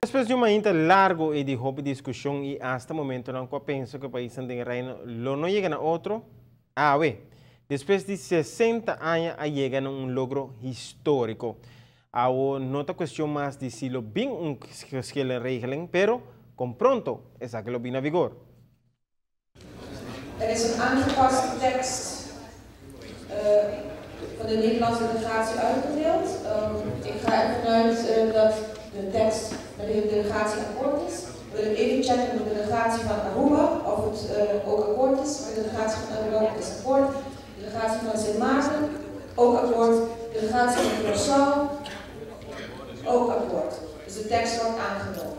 Después de uma inta largo e de hobby discussão e hasta momento não penso que o país tem reino lo no llega a outro. Después de 60 anos chega a um logro histórico. Nota questão mais de se lo bem que regeling, pero com pronto esa que lo bem a vigor. Is een aangepaste tekst van de Nederlandse delegatie uitgedeeld. Ik ga ervan uit dat de tekst met de delegatie akkoord is. We willen even checken met de delegatie van Aruba of het ook akkoord is. Met de delegatie van Aruba is akkoord. De delegatie van Sint Maarten ook akkoord. De delegatie van Curaçao ook akkoord. Dus de tekst wordt aangenomen.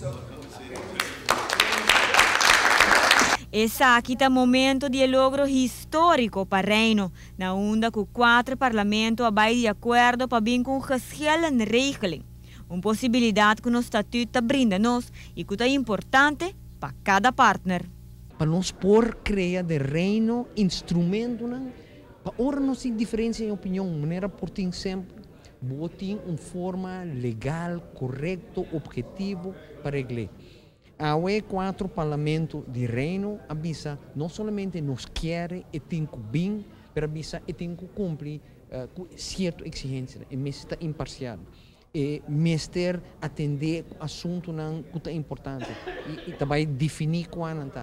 Esse aqui está momento de logro histórico para o reino, na onda que 4 parlamentos abai de acordo para vir com geschillen regeling. Uma possibilidade que o estatuto brinda-nos e que é importante para cada partner. Para nós por criar de reino instrumento, para ora não se diferencia em opinião, maneira por ter sempre, botem uma forma legal, correto, objetivo para regler. Há 4 parlamentos de reino, avisa, não somente nos quer e tem que bem, mas avisa e tem que cumprir com certa exigência, e mesmo está imparcial. E mesmo atender assunto que é importante, e também definir quando está.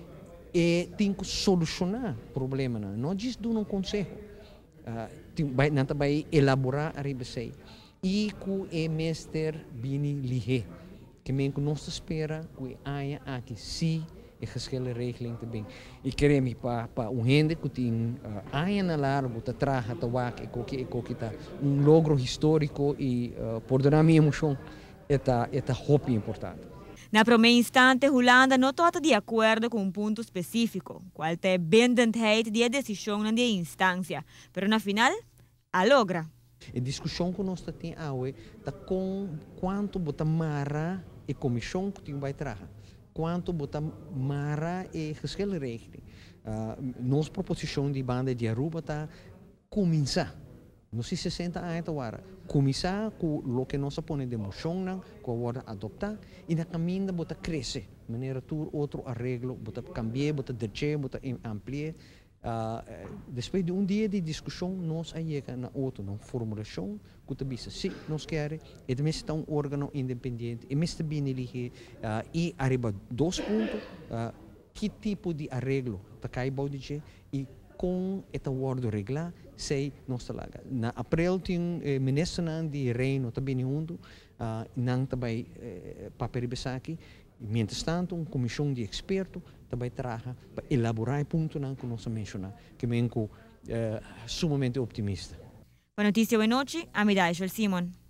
E tem que solucionar o problema, não diz de um conselho, não também elaborar a ribesei. E que é mesmo bem ligeiro. Que men que nós espera que haja aqui sim e geschillen regeling também. E queremos para gente que tem haja na largo tá traga tá wak e que tá logro histórico e por dar minha emoção é hobby importante. Na primeiro instante, Holanda não está de acordo com ponto específico, qual é a bindendheid de decisão na instância, mas na final, a logra. A discussão que nós temos hoje está com quanto bota mara e comissão que vai trazer, quanto bota mara e geschillen regeling. Nossa proposição de banda de Aruba está começar, não se 60 anos agora, começar com o que nós põe de moção, que agora adotar e na caminho bota crescer, maneira tu outro arreglo, bota cambiar, bota descer, bota ampliar. Depois de dia de discussão, nós chegamos na outra formulação que também sim, nós queremos, e também está um órgão independente, e mesmo bem elige, e arriba 2 pontos, que tipo de arreglo está caindo e com esta ordem regular, sei nós talaga. Na abril tem ministro de reino também junto, não também para aqui. Mientras tanto, uma comissão de expertos também traga para elaborar pontos que nós mencionamos, que é sumamente optimista. Boa notícia, boa noite. Amidade, Simon.